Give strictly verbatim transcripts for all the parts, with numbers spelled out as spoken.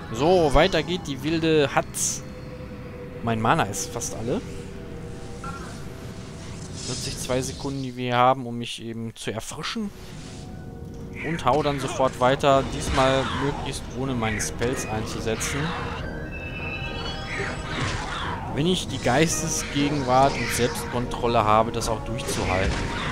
So, weiter geht die wilde Hatz. Mein Mana ist fast alle. Nutze ich zwei Sekunden, die wir hier haben, um mich eben zu erfrischen. Und hau dann sofort weiter. Diesmal möglichst ohne meine Spells einzusetzen. Wenn ich die Geistesgegenwart und Selbstkontrolle habe, das auch durchzuhalten.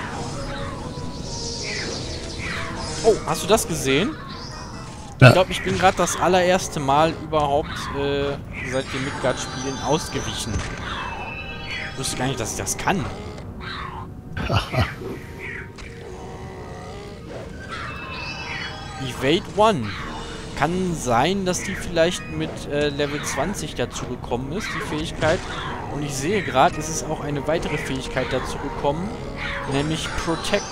Oh, hast du das gesehen? Ja. Ich glaube, ich bin gerade das allererste Mal überhaupt äh, seit den Midgard-Spielen ausgewichen. Ich wusste gar nicht, dass ich das kann. Evade One. Kann sein, dass die vielleicht mit äh, Level zwanzig dazu gekommen ist, die Fähigkeit. Und ich sehe gerade, es ist auch eine weitere Fähigkeit dazu gekommen, nämlich Protect.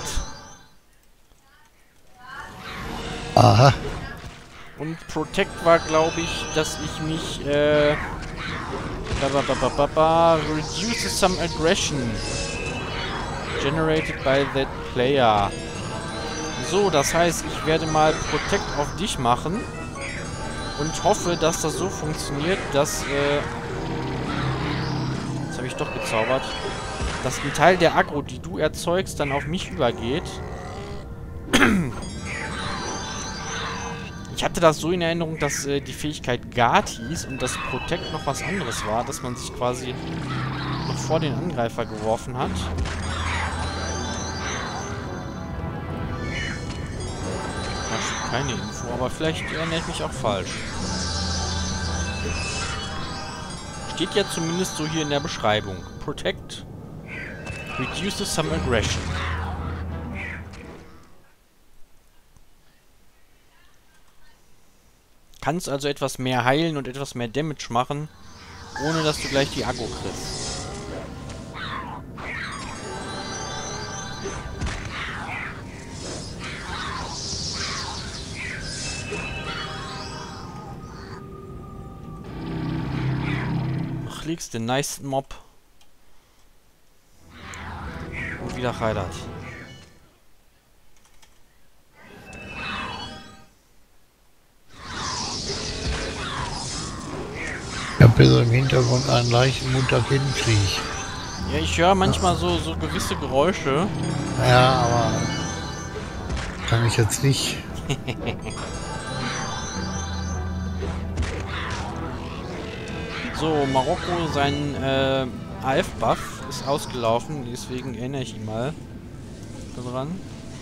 Aha. Und Protect war, glaube ich, dass ich mich, äh... Ba, ba, ba, ba, ba, ba, reduces some aggression generated by that player. So, das heißt, ich werde mal Protect auf dich machen und hoffe, dass das so funktioniert, dass, äh... Jetzt habe ich doch gezaubert. Dass ein Teil der Aggro, die du erzeugst, dann auf mich übergeht. Ich hatte das so in Erinnerung, dass äh, die Fähigkeit Guard hieß und das Protect noch was anderes war, dass man sich quasi noch vor den Angreifer geworfen hat. Da steht keine Info, aber vielleicht erinnere ich mich auch falsch. Steht ja zumindest so hier in der Beschreibung. Protect reduces some aggression. Kannst also etwas mehr heilen und etwas mehr Damage machen, ohne dass du gleich die Aggro kriegst. Ach, liegst den nice Mob. Und wieder heilert. Ich habe so im Hintergrund einen leichten Mundtag-Hinten-Krieg. Ja, ich höre manchmal so, so gewisse Geräusche. Ja, aber kann ich jetzt nicht. So, Marokko, sein äh, A F-Buff ist ausgelaufen, deswegen erinnere ich ihn mal daran.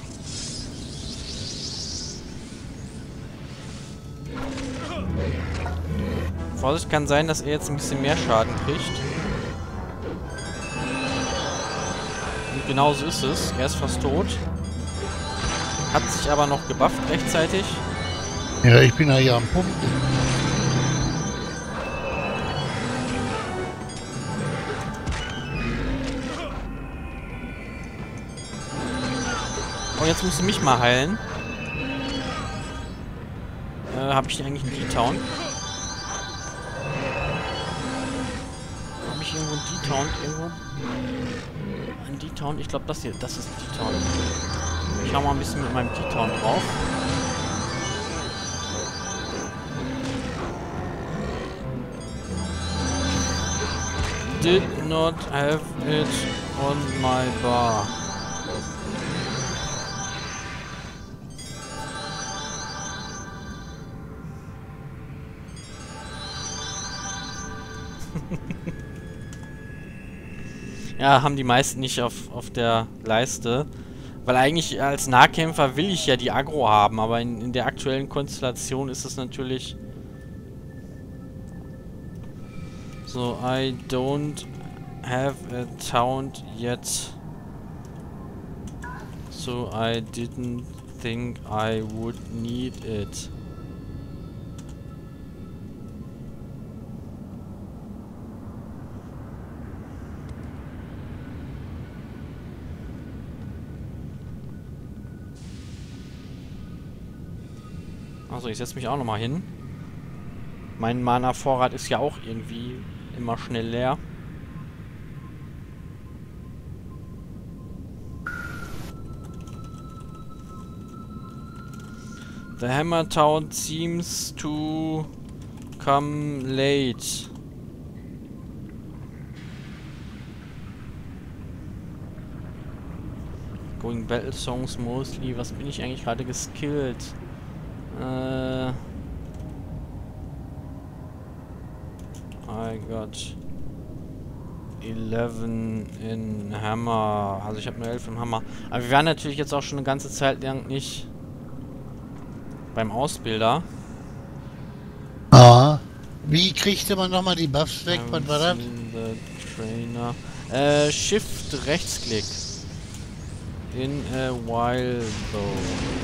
Vorsicht, kann sein, dass er jetzt ein bisschen mehr Schaden kriegt. Und genau so ist es. Er ist fast tot. Hat sich aber noch gebufft rechtzeitig. Ja, ich bin ja hier am Pumpen. Oh, jetzt musst du mich mal heilen. Äh, hab ich hier eigentlich einen D-Town? Hab ich irgendwo einen D-Town? Irgendwo? Ein D-Town? Ich glaube, das hier, das ist ein D-Town. Ich hau mal ein bisschen mit meinem D-Town drauf. Did not have it on my bar. Ja, haben die meisten nicht auf, auf der Leiste. Weil eigentlich als Nahkämpfer will ich ja die Aggro haben, aber in, in der aktuellen Konstellation ist es natürlich... So, I don't have a taunt yet. So, I didn't think I would need it. Also ich setze mich auch nochmal hin. Mein Mana-Vorrat ist ja auch irgendwie immer schnell leer. The Hammer Town seems to come late. Going Battle Songs mostly. Was bin ich eigentlich gerade geskillt? Äh... I got eleven in Hammer. Also ich habe nur elf im Hammer. Aber wir waren natürlich jetzt auch schon eine ganze Zeit lang nicht beim Ausbilder. Ah. Wie kriegte man nochmal die Buffs weg? Was war das? Trainer. Äh, Shift Rechtsklick. In a while though.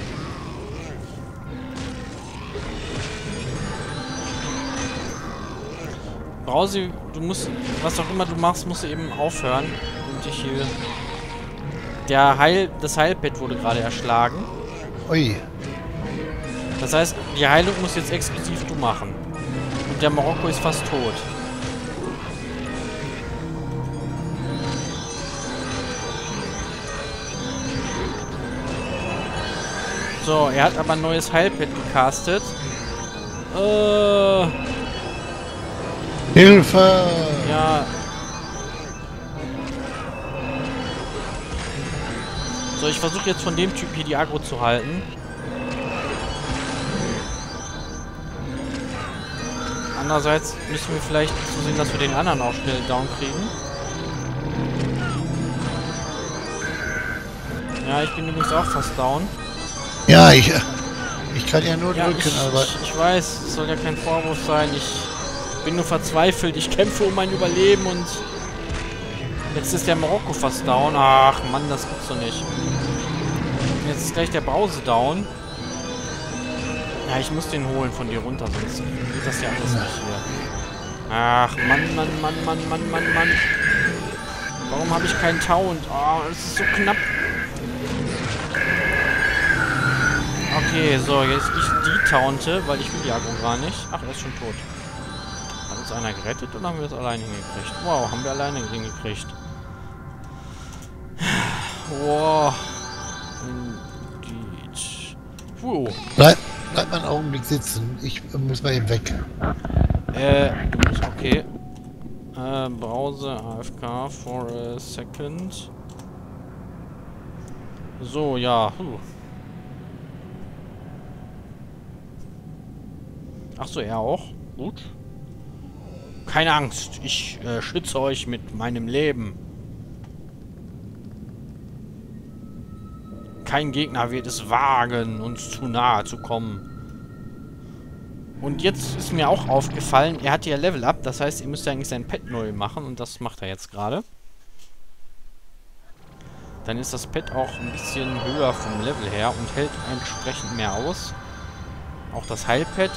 Brausi, du musst, was auch immer du machst, musst du eben aufhören und dich hier... Der Heil, das Heilpad wurde gerade erschlagen. Ui. Das heißt, die Heilung muss jetzt exklusiv du machen. Und der Marokko ist fast tot. So, er hat aber ein neues Heilpad gecastet. Äh... Hilfe! Ja. So, ich versuche jetzt von dem Typ hier die Aggro zu halten. Andererseits müssen wir vielleicht zusehen, dass wir den anderen auch schnell down kriegen. Ja, ich bin übrigens auch fast down. Ja, ich, ich kann ja nur Ja, drücken, ich, aber... Ich, ich weiß, es soll ja kein Vorwurf sein. Ich bin nur verzweifelt. Ich kämpfe um mein Überleben und jetzt ist der Marokko fast down. Ach Mann, das gibt's doch nicht. Jetzt ist gleich der Brause down. Ja, ich muss den holen von dir runter, sonst geht das ja alles nicht hier. Ach, Mann, Mann, Mann, Mann, Mann, Mann, Mann. Warum habe ich keinen Taunt? Oh, es ist so knapp. Okay, so, jetzt ich die taunte, weil ich will die Aggro gar nicht. Ach, er ist schon tot. Hat uns einer gerettet oder haben wir das alleine hingekriegt? Wow, haben wir alleine hingekriegt. Wow. Indeed. Puh. Bleib, bleib mal einen Augenblick sitzen. Ich äh, muss mal eben weg. Äh, du musst, okay. Äh, Browser A F K for a second. So, ja. Huh. Ach so, er auch? Gut. Keine Angst, ich äh, schütze euch mit meinem Leben. Kein Gegner wird es wagen, uns zu nahe zu kommen. Und jetzt ist mir auch aufgefallen, er hat ja Level Up, das heißt, ihr müsst eigentlich sein Pet neu machen und das macht er jetzt gerade. Dann ist das Pet auch ein bisschen höher vom Level her und hält entsprechend mehr aus. Auch das Heilpad.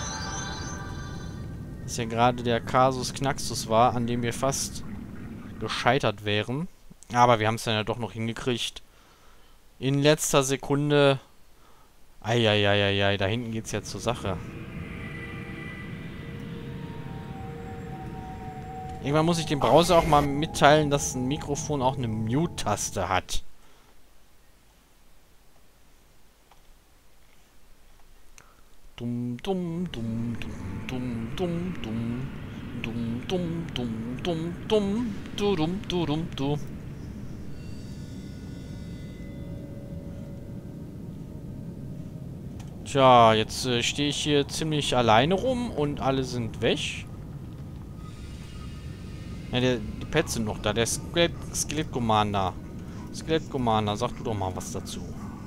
Das ja gerade der Kasus Knaxus war, an dem wir fast gescheitert wären. Aber wir haben es dann ja doch noch hingekriegt. In letzter Sekunde. Eieieiei, da hinten geht es ja zur Sache. Irgendwann muss ich dem Browser auch mal mitteilen, dass ein Mikrofon auch eine Mute-Taste hat. Dumm, dumm, dumm, dumm, dumm, dumm, dumm, dumm, dumm, dumm, dumm, du, dumm, du, dumm, du. Tja, jetzt äh, stehe ich hier ziemlich alleine rum und alle sind weg. Ja, der, die Pets sind noch da. Der Skelett, Skelett Commander. Skelett Commander, sag du doch mal was dazu.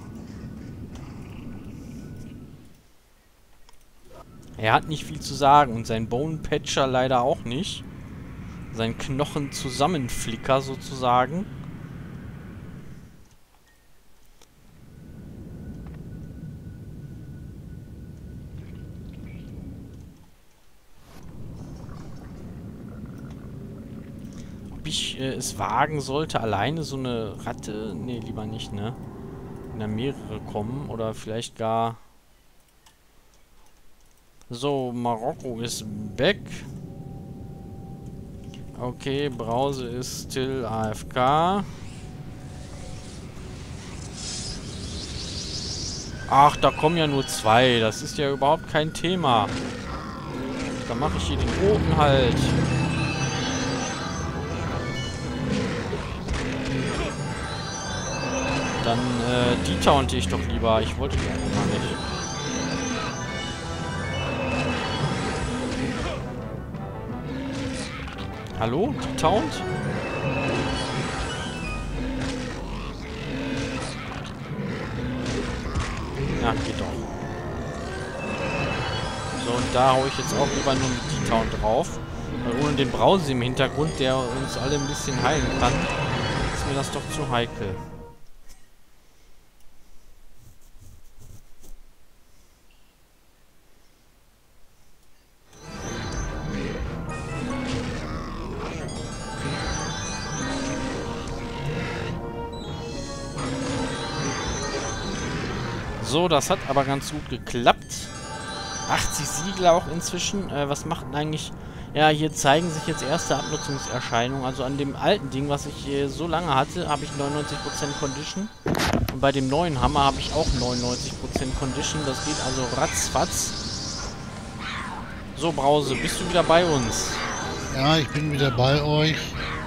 Er hat nicht viel zu sagen und sein Bone Patcher leider auch nicht. Sein Knochenzusammenflicker sozusagen. Ob ich äh, es wagen sollte, alleine so eine Ratte... Nee, lieber nicht, ne? Wenn da mehrere kommen oder vielleicht gar... So, Marokko ist back. Okay, Brause ist still A F K. Ach, da kommen ja nur zwei. Das ist ja überhaupt kein Thema. Dann mache ich hier den roten halt. Dann äh, die taunte ich doch lieber. Ich wollte die einfach mal nicht. Hallo? Die taunt? Ja, geht doch. So, und da hau ich jetzt auch lieber nur mit die Town drauf. Weil ohne den Brause im Hintergrund, der uns alle ein bisschen heilen kann, ist mir das doch zu heikel. So, das hat aber ganz gut geklappt. achtzig Siegel auch inzwischen. Äh, was macht denn eigentlich... Ja, hier zeigen sich jetzt erste Abnutzungserscheinungen. Also an dem alten Ding, was ich äh, so lange hatte, habe ich neunundneunzig Prozent Condition. Und bei dem neuen Hammer habe ich auch neunundneunzig Prozent Condition. Das geht also ratzfatz. So, Brause, bist du wieder bei uns? Ja, ich bin wieder bei euch.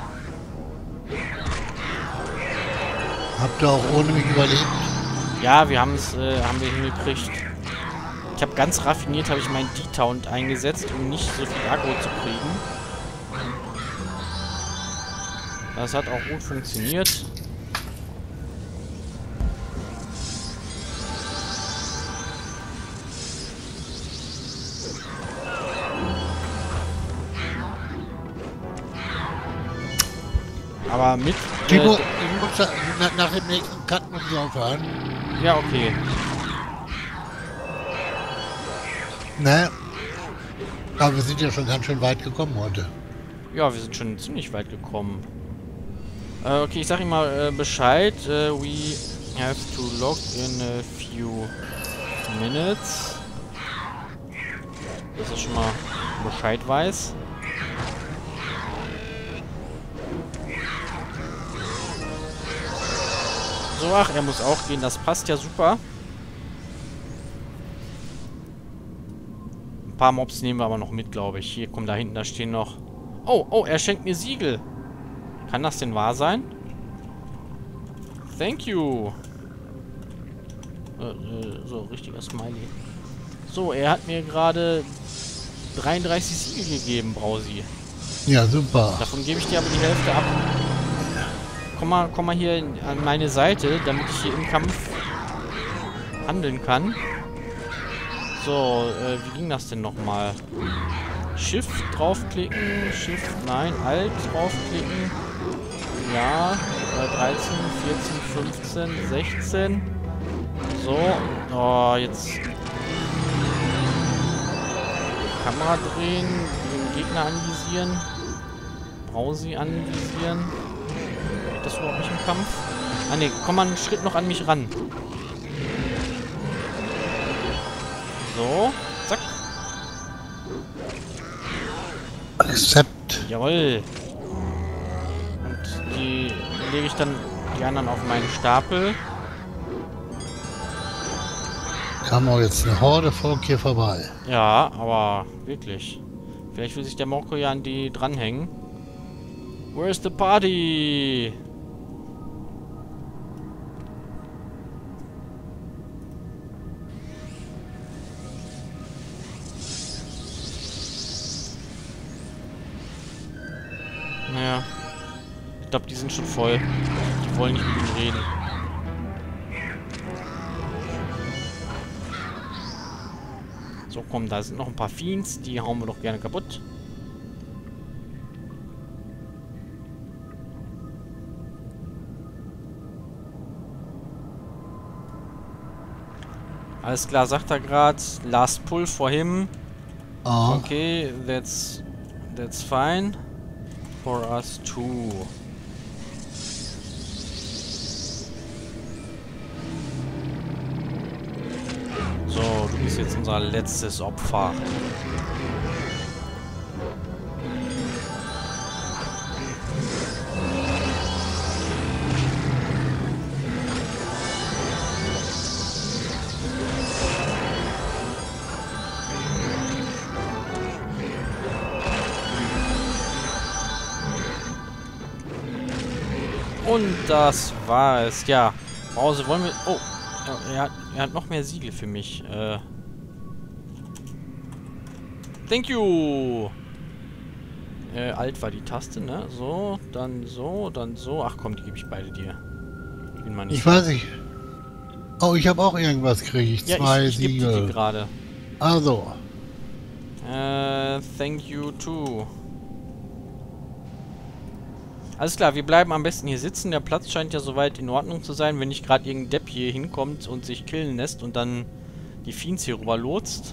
Habt ihr auch ohne mich überlebt? Ja, wir haben es, äh, haben wir hingekriegt. Ich habe ganz raffiniert, habe ich meinen D-Taunt eingesetzt, um nicht so viel Aggro zu kriegen. Das hat auch gut funktioniert. Aber mit... Äh, Timo, ich muss da, nach, nach dem nächsten Cut muss ich aufhören. ja, okay. Ne? Aber wir sind ja schon ganz schön weit gekommen heute. Ja, wir sind schon ziemlich weit gekommen. Äh, okay, ich sag ihm mal äh, Bescheid. Äh, we have to log in a few minutes. Dass er schon mal Bescheid weiß. So, ach, er muss auch gehen. Das passt ja super. Ein paar Mobs nehmen wir aber noch mit, glaube ich. Hier, komm, da hinten, da stehen noch... Oh, oh, er schenkt mir Siegel. Kann das denn wahr sein? Thank you. Äh, äh, so, richtiger Smiley. So, er hat mir gerade dreiunddreißig Siegel gegeben, Brausi. Ja, super. Davon gebe ich dir aber die Hälfte ab. Komm mal, komm mal hier in, an meine Seite, damit ich hier im Kampf handeln kann. So, äh, wie ging das denn nochmal? Shift draufklicken, Shift, nein, Alt draufklicken. Ja, äh, dreizehn, vierzehn, fünfzehn, sechzehn. So, oh, jetzt Kamera drehen, den Gegner anvisieren, Brausi anvisieren. Geht das überhaupt nicht im Kampf? Ah ne, komm mal einen Schritt noch an mich ran. So, zack. Accept. Jawohl. Und die lege ich dann die anderen auf meinen Stapel. Kam auch jetzt eine Horde Volk hier vorbei. Ja, aber wirklich. Vielleicht will sich der Mokko ja an die dranhängen. Where's the party? Naja. Ich glaube, die sind schon voll. Die wollen nicht mit ihm reden. So, komm, da sind noch ein paar Fiends. Die hauen wir doch gerne kaputt. Alles klar, sagt er gerade. Last pull for him. Oh. Okay, that's that's fine. For us too. So, du bist jetzt unser letztes Opfer. Und das war es. Ja, Pause wollen wir... Oh, er hat, er hat noch mehr Siegel für mich. Äh... Thank you! Äh, Alt war die Taste, ne? So, dann so, dann so. Ach komm, die gebe ich beide dir. Bin mal nicht. Ich weiß nicht. Oh, ich habe auch irgendwas gekriegt. Ja, Zwei ich, ich gebe die dir Siegel. gerade. Also. Äh, thank you too. Alles klar, wir bleiben am besten hier sitzen. Der Platz scheint ja soweit in Ordnung zu sein, wenn nicht gerade irgendein Depp hier hinkommt und sich killen lässt und dann die Fiends hier rüber lotst.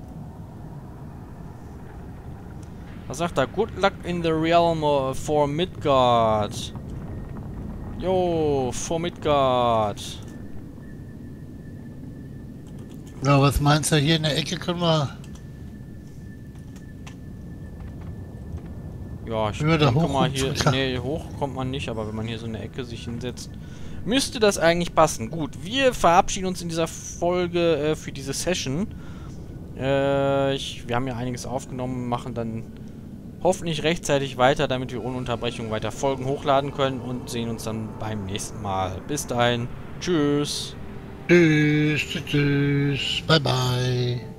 Was sagt er? Good luck in the realm of, for Midgard. Jo, for Midgard. Ja, was meinst du? Hier in der Ecke können wir... Ja, ich Wenn wir da denke hoch mal und hier... so- Nee, hoch kommt man nicht, aber wenn man hier so eine Ecke sich hinsetzt, müsste das eigentlich passen. Gut, wir verabschieden uns in dieser Folge äh, für diese Session. Äh, ich, wir haben ja einiges aufgenommen, machen dann hoffentlich rechtzeitig weiter, damit wir ohne Unterbrechung weiter Folgen hochladen können und sehen uns dann beim nächsten Mal. Bis dahin, tschüss. Tschüss, tschüss, tschüss. Bye, bye.